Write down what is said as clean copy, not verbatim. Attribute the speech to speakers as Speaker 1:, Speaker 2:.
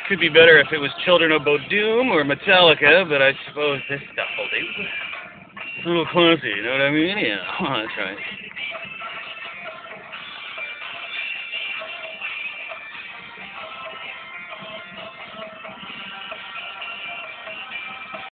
Speaker 1: Could be better if it was Children of Bodom or Metallica, but I suppose this stuff will do. It's a little classy, you know what I mean? Yeah, that's right.